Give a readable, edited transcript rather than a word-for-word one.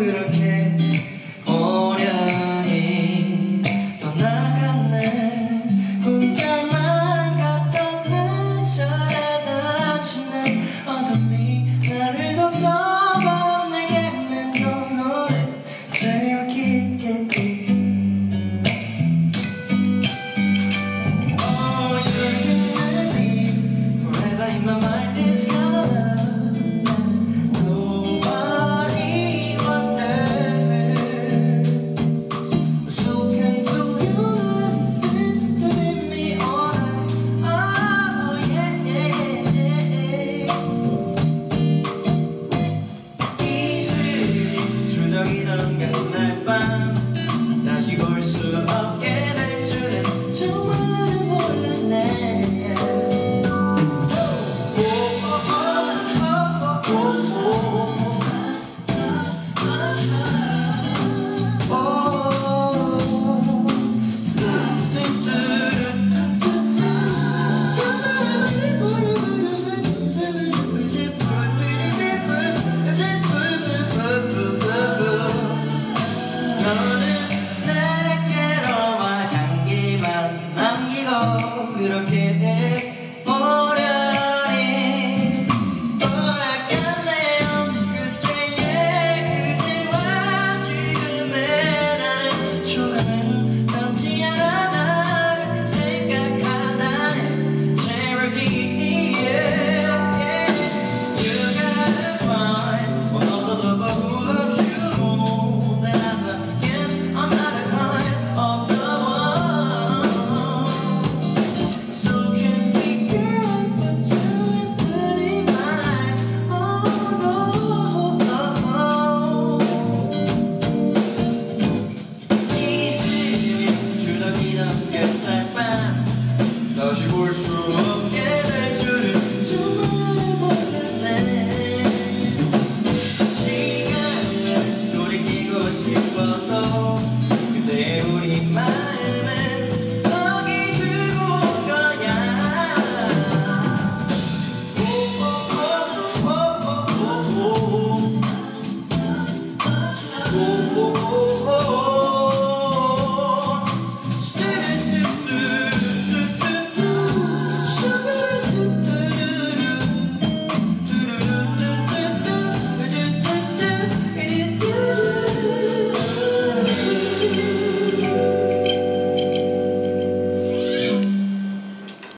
그렇게 오련히 떠나갔네. 꿈결만 같다면서 달아주는 어둠이 나를 덮어봐. 내게 맴돈 노래 제일 깊이. Oh, you're with me forever in my mind. This kind of love nobody wonders. So can feel your love, it seems to be me all night. Oh yeah, yeah. 이슬이 추적이던 그날 밤